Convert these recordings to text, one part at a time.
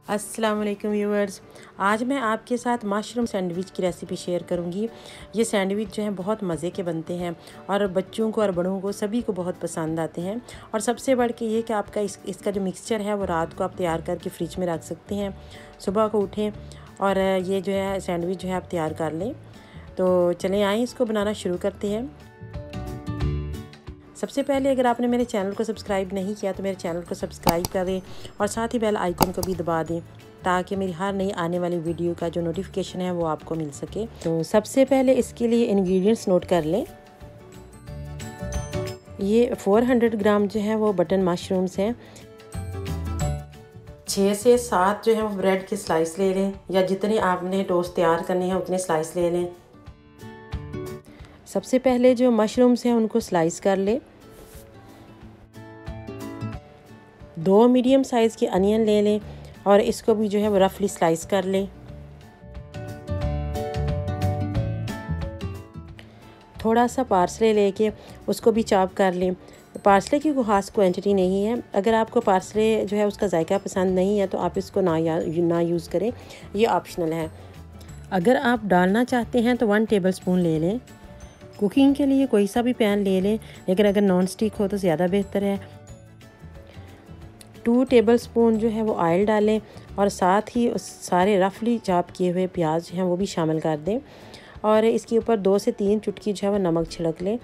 अस्सलाम वालेकुम व्यूअर्स। आज मैं आपके साथ मशरूम सैंडविच की रेसिपी शेयर करूंगी। ये सैंडविच जो है बहुत मज़े के बनते हैं और बच्चों को और बड़ों को सभी को बहुत पसंद आते हैं। और सबसे बढ़ के ये कि आपका इसका जो मिक्सचर है वो रात को आप तैयार करके फ्रिज में रख सकते हैं, सुबह को उठें और ये जो है सैंडविच जो है आप तैयार कर लें। तो चलें आएँ इसको बनाना शुरू करते हैं। सबसे पहले अगर आपने मेरे चैनल को सब्सक्राइब नहीं किया तो मेरे चैनल को सब्सक्राइब करें और साथ ही बेल आइकन को भी दबा दें ताकि मेरी हर नई आने वाली वीडियो का जो नोटिफिकेशन है वो आपको मिल सके। तो सबसे पहले इसके लिए इंग्रेडिएंट्स नोट कर लें। ये 400 ग्राम जो है वो बटन मशरूम्स हैं। 6 से 7 जो है वो ब्रेड के स्लाइस ले लें या जितने आपने टोस्ट तैयार करने हैं उतने स्लाइस ले लें। सबसे पहले जो मशरूम्स हैं उनको स्लाइस कर लें। 2 मीडियम साइज़ के अनियन ले लें और इसको भी जो है वो रफली स्लाइस कर लें। थोड़ा सा पार्सले लेके उसको भी चॉप कर लें। पार्सले की कोई ख़ास क्वांटिटी नहीं है। अगर आपको पार्सले जो है उसका जायका पसंद नहीं है तो आप इसको ना यूज़ करें, ये ऑप्शनल है। अगर आप डालना चाहते हैं तो 1 टेबलस्पून ले लें। कुकिंग के लिए कोई सा भी पैन ले लें, लेकिन अगर नॉन स्टिक हो तो ज़्यादा बेहतर है। 2 टेबलस्पून जो है वो ऑयल डालें और साथ ही उस सारे रफली चॉप किए हुए प्याज हैं वो भी शामिल कर दें और इसके ऊपर 2 से 3 चुटकी जो है वो नमक छिड़क लें।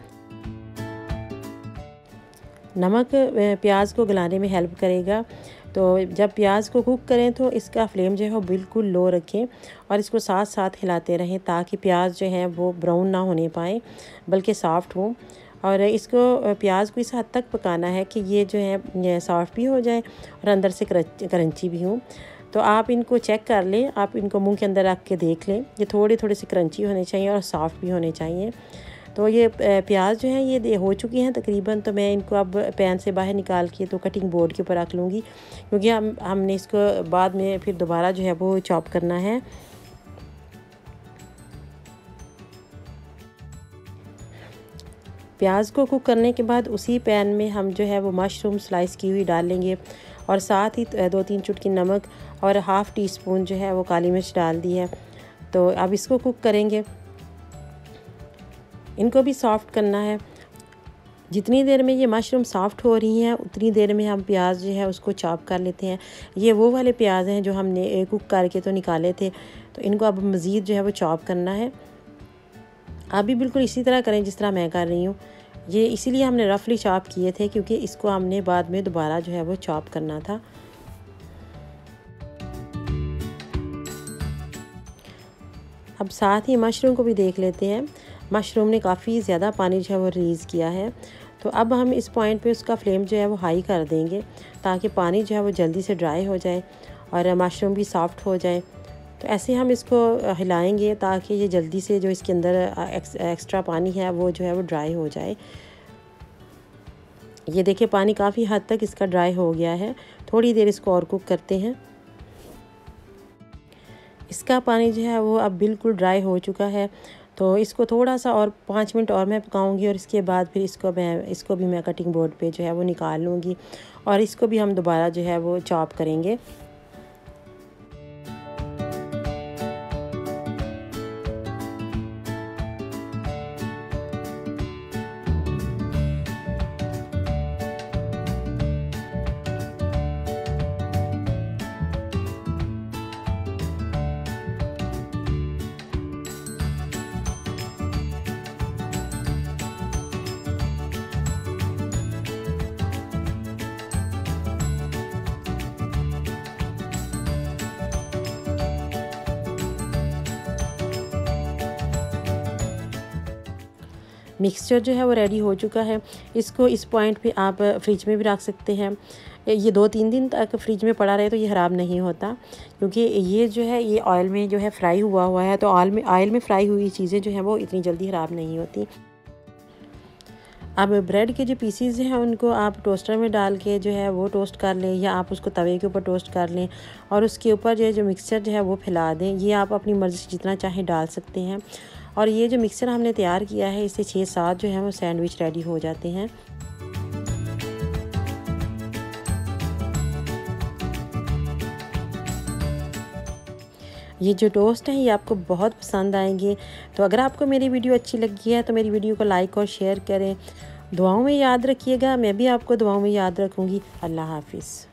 नमक प्याज को गलाने में हेल्प करेगा। तो जब प्याज को कुक करें तो इसका फ्लेम जो है वो बिल्कुल लो रखें और इसको साथ साथ हिलाते रहें ताकि प्याज जो है वो ब्राउन ना होने पाए बल्कि सॉफ्ट हो। और इसको प्याज को इस हद तक पकाना है कि ये जो है सॉफ्ट भी हो जाए और अंदर से क्रंची भी हो। तो आप इनको चेक कर लें, आप इनको मुंह के अंदर रख के देख लें। ये थोड़े थोड़े से क्रंची होने चाहिए और सॉफ्ट भी होने चाहिए। तो ये प्याज जो है ये हो चुकी हैं तकरीबन। तो मैं इनको अब पैन से बाहर निकाल के तो कटिंग बोर्ड के ऊपर रख लूँगी, क्योंकि हमने इसको बाद में फिर दोबारा जो है वो चॉप करना है। प्याज को कुक करने के बाद उसी पैन में हम जो है वो मशरूम स्लाइस की हुई डालेंगे और साथ ही 2-3 चुटकी नमक और हाफ़ टी स्पून जो है वो काली मिर्च डाल दी है। तो अब इसको कुक करेंगे, इनको भी सॉफ्ट करना है। जितनी देर में ये मशरूम सॉफ्ट हो रही हैं उतनी देर में हम प्याज जो है उसको चॉप कर लेते हैं। ये वो वाले प्याज हैं जो हमने कुक करके तो निकाले थे, तो इनको अब मज़ीद जो है वो चॉप करना है। आप भी बिल्कुल इसी तरह करें जिस तरह मैं कर रही हूँ। ये इसीलिए हमने रफली चॉप किए थे क्योंकि इसको हमने बाद में दोबारा जो है वो चॉप करना था। अब साथ ही मशरूम को भी देख लेते हैं। मशरूम ने काफ़ी ज़्यादा पानी जो है वो रिलीज़ किया है। तो अब हम इस पॉइंट पे उसका फ्लेम जो है वो हाई कर देंगे ताकि पानी जो है वो जल्दी से ड्राई हो जाए और मशरूम भी सॉफ्ट हो जाए। तो ऐसे हम इसको हिलाएंगे ताकि ये जल्दी से जो इसके अंदर एक्स्ट्रा पानी है वो जो है वो ड्राई हो जाए। ये देखिए पानी काफ़ी हद तक इसका ड्राई हो गया है। थोड़ी देर इसको और कुक करते हैं। इसका पानी जो है वो अब बिल्कुल ड्राई हो चुका है। तो इसको थोड़ा सा और 5 मिनट और मैं पकाऊंगी और इसके बाद फिर इसको भी मैं कटिंग बोर्ड पे जो है वो निकाल लूँगी और इसको भी हम दोबारा जो है वो चॉप करेंगे। मिक्सचर जो है वो रेडी हो चुका है। इसको इस पॉइंट पे आप फ्रिज में भी रख सकते हैं। ये 2-3 दिन तक फ्रिज में पड़ा रहे तो ये ख़राब नहीं होता, क्योंकि ये जो है ये ऑयल में जो है फ्राई हुआ है। तो ऑयल में फ्राई हुई चीज़ें जो हैं वो इतनी जल्दी ख़राब नहीं होती। अब ब्रेड के जो पीसीज हैं उनको आप टोस्टर में डाल के जो है वो टोस्ट कर लें या आप उसको तवे के ऊपर टोस्ट कर लें और उसके ऊपर जो मिक्सचर जो है वो फैला दें। ये आप अपनी मर्ज़ी से जितना चाहें डाल सकते हैं। और ये जो मिक्सचर हमने तैयार किया है इससे 6-7 जो है वो सैंडविच रेडी हो जाते हैं। ये जो टोस्ट हैं ये आपको बहुत पसंद आएंगे। तो अगर आपको मेरी वीडियो अच्छी लगी है तो मेरी वीडियो को लाइक और शेयर करें। दुआओं में याद रखिएगा, मैं भी आपको दुआओं में याद रखूँगी। अल्लाह हाफिज़।